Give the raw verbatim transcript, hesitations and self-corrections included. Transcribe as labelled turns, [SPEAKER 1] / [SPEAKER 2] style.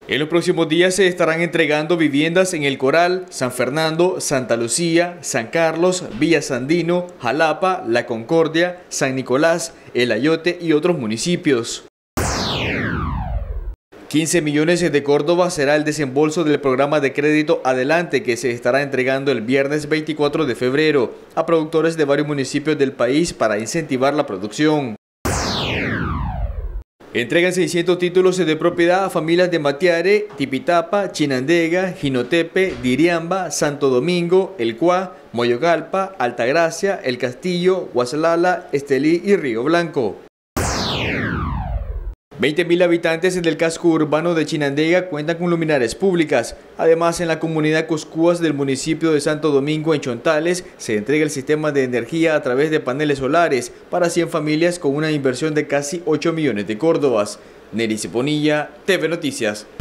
[SPEAKER 1] En los próximos días se estarán entregando viviendas en El Coral, San Fernando, Santa Lucía, San Carlos, Villa Sandino, Jalapa, La Concordia, San Nicolás, El Ayote y otros municipios. quince millones de Córdoba será el desembolso del programa de crédito Adelante, que se estará entregando el viernes veinticuatro de febrero a productores de varios municipios del país para incentivar la producción. Entregan seiscientos títulos de propiedad a familias de Matiare, Tipitapa, Chinandega, Jinotepe, Diriamba, Santo Domingo, El Cuá, Moyogalpa, Altagracia, El Castillo, Guasalala, Estelí y Río Blanco. veinte mil habitantes en el casco urbano de Chinandega cuentan con luminarias públicas. Además, en la comunidad Coscúas del municipio de Santo Domingo, en Chontales, se entrega el sistema de energía a través de paneles solares para cien familias con una inversión de casi ocho millones de córdobas. Nery Ceponilla, T V Noticias.